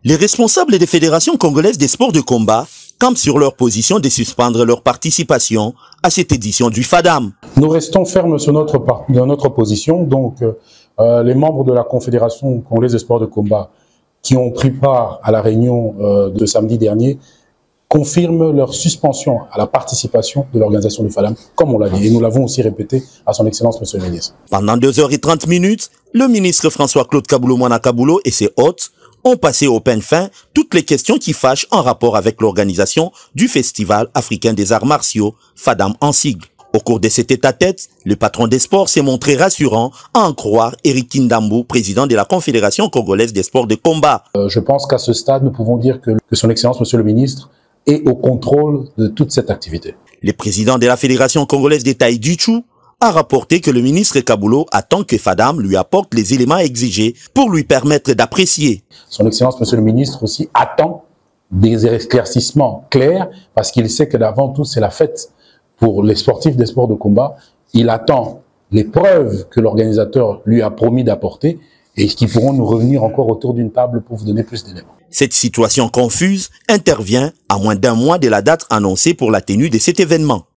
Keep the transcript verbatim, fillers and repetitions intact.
Les responsables des fédérations congolaises des sports de combat campent sur leur position de suspendre leur participation à cette édition du FADAM. Nous restons fermes sur notre, dans notre position. Donc, euh, les membres de la Confédération congolaise des sports de combat qui ont pris part à la réunion euh, de samedi dernier confirment leur suspension à la participation de l'organisation du FADAM, comme on l'a dit. Et nous l'avons aussi répété à son Excellence, Monsieur le Ministre. Pendant deux heures trente minutes, le ministre François-Claude Kaboulou-Mwana Kaboulou et ses hôtes ont passé au peigne fin toutes les questions qui fâchent en rapport avec l'organisation du Festival africain des arts martiaux, FADAM en sigle. Au cours de cet état-tête, le patron des sports s'est montré rassurant à en croire Eric Kindambou, président de la Confédération congolaise des sports de combat. Euh, je pense qu'à ce stade, nous pouvons dire que, que son Excellence, Monsieur le Ministre, est au contrôle de toute cette activité. Le président de la Fédération congolaise des Taï Duchu a rapporté que le ministre Kaboulou attend que FADAM lui apporte les éléments exigés pour lui permettre d'apprécier. Son Excellence, Monsieur le Ministre, aussi attend des éclaircissements clairs parce qu'il sait que d'avant tout, c'est la fête pour les sportifs des sports de combat. Il attend les preuves que l'organisateur lui a promis d'apporter et qui pourront nous revenir encore autour d'une table pour vous donner plus d'éléments. Cette situation confuse intervient à moins d'un mois de la date annoncée pour la tenue de cet événement.